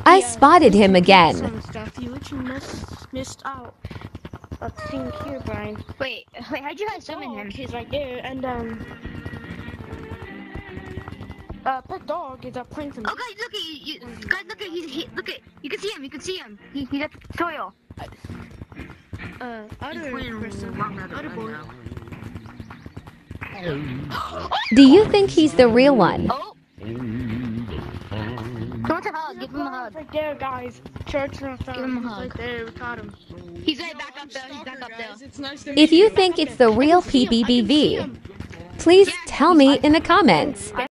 I spotted him again. Some stuff. You literally missed out a thing here, Brian. Wait, how'd you guys summon him? He's right there, and pet dog is playing some. Oh, guys, look at you! Guys, look at look at you can see him. You can see him. He's at the tutorial. Other person, other boy. Do you think he's the real one? Oh. Don't a hug. Give him a hug. Right there, guys. Church and Give him a hug. Right there, we caught him. He's right back up there. He's back up there. It's nice to If you think it's the real PBBV, please tell me in the comments.